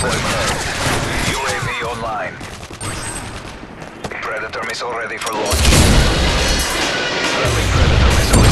deployment. UAV online. Predator missile ready for launch. Friendly Predator missile